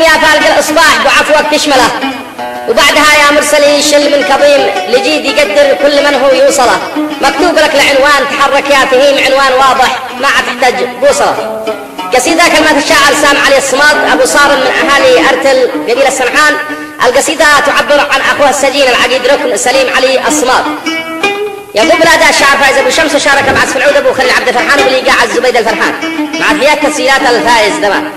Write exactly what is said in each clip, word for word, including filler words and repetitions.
يا فالق الإصباح بعفوك تشمله، وبعدها يا مرسلي شل من كظيم لجيد يقدر كل من هو يوصله. مكتوب لك العنوان تحرك يا فهيم، عنوان واضح ما عاد تحتاج بوصله. قصيدة كلمات الشاعر سام علي الصماد أبو صارم من أهالي أرتل قبيلة سمحان. القصيدة تعبر عن أخوه السجين العقيد ركن سليم علي الصماد. يقول بالأداء الشاعر فايز أبو شمس، وشارك مع سفلعود أبو خليل عبد الفرحان وبالإيقاع الزبيد الفرحان مع ثياب تسجيلات الفايز دمان.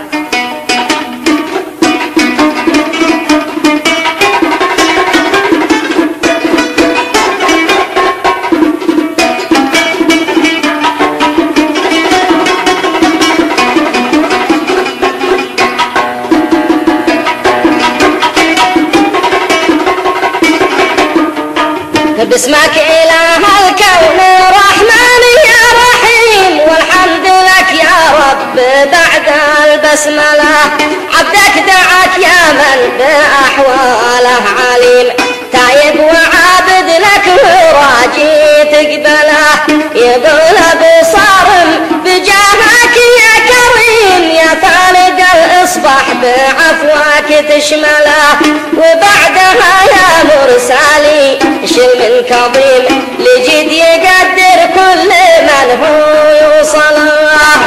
باسمك إله الكون رحمن يا رحيم، والحمد لك يا رب بعد البسملة. عبدك دعاك يا من بأحواله عليم، تايب وعابد لك وراجي تقبله. يقول بصارم بجاهك يا كريم، يا فالق الإصباح بعفوك تشمله. وبعدها يا مرسالي شل من كظيم لجد يقدر كل من هو يوصله.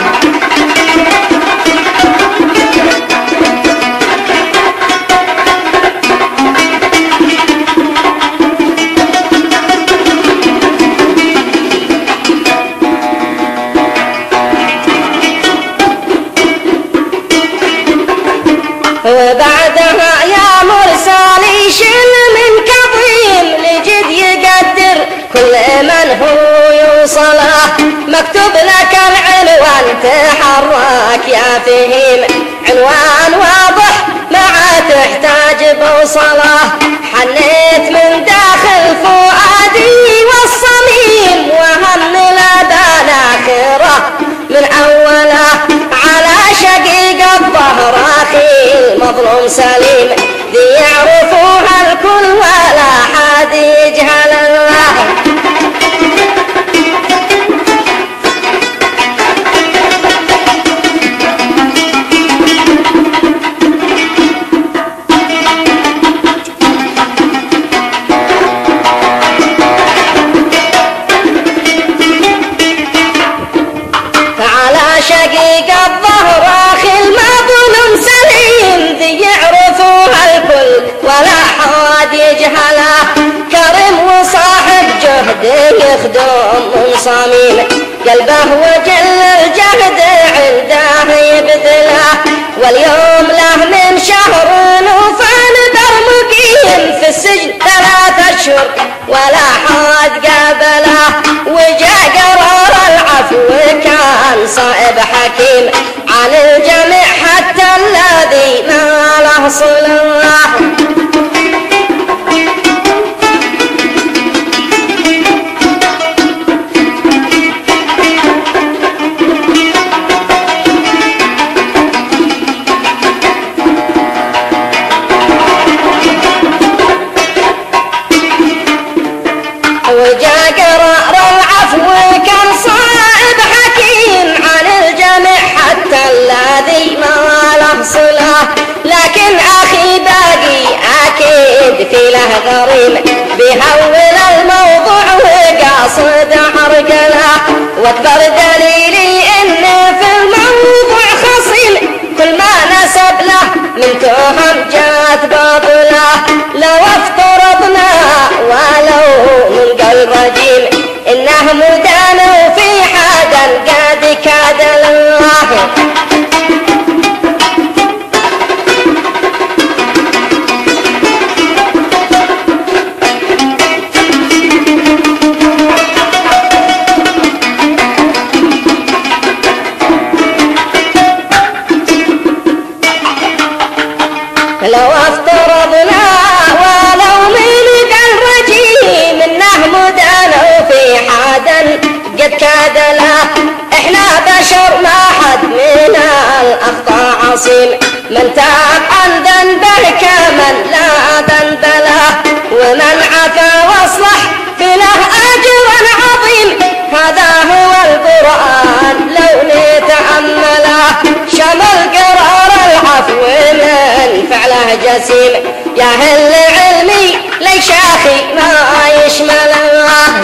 وبعدها يا مرسالي شل من كظيم لجد يقدر كل من هو يوصله. مكتوب لك العنوان تحرك يا فهيم، عنوان واضح ما تحتاج بوصله. حنيت من داخل فؤادي والصميم، وهم لبان آخره من أوله. على شقيق الظهر أخي المظلوم سليم، ذي يعرفوها الكل ولا حد يجهل الله. فعلى شقيق الظهر أخي المظلوم سليم، ذي يعرفوها الكل ولا حد يجهله. كرم وصاحب جهد يخدم من صميم، قلبه وجل الجهد عنده يبذله. واليوم له من شهر وفان برمقيم، في السجن ثلاث أشهر ولا حد قابله. وجاء قرار العفو كان صائب حكيم عن الجميع حتى الذي ما له صلة. وجاء قرار العفو كان صائب حكيم عن الجميع حتى الذي ما له صلة. لكن أخي باقي أكيد في له غريم، بيهول الموضوع وقاصد عرقله. واكبر دليلي إن في الموضوع خصيم، كل ما نسب له من تهم جات باطله. لو افترضنا ولو من قلب رجيم إنه مدان وفي حدا قد كاد الله. لو افترضنا ولو من قلب رجيم إنه مدان وفي حدا قد كاد له. احنا بشر ما حد من الأخطاء عصيم، من تاب عن ذنبه كمن لا ذنب له. ومن عفا واصلح فله أجر عظيم، هذا هو القرآن لو نتأمله. شمل قرار العفو من جسيم يا هل علمي ليش اخي ما يشمله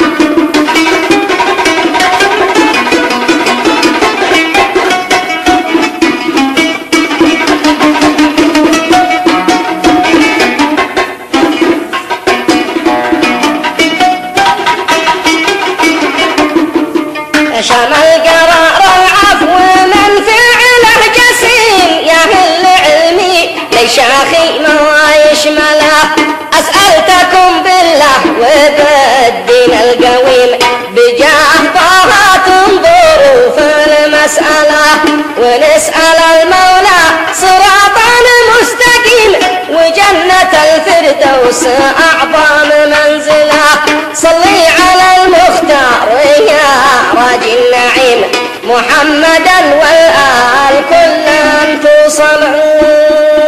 شمل قرار العفو من فعله جسيم يا هل علمي ليش اخي ما يشمله اسألتكم بالله وبالدين القويم بجاه طه تنظروا في المسألة ونسأل المولى صراطا مستقيم وجنة الفردوس اعظم منزله صلي على المختار يا راجي النعيم محمدا والآل كلا توصلوا.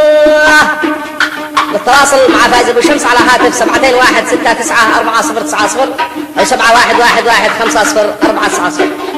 للتواصل مع فايز ابو شمس على هاتف سبعتين واحد ستة تسعة أربعة صفر تسعة صفر أو سبعة واحد واحد واحد خمسة صفر أربعة تسعة صفر.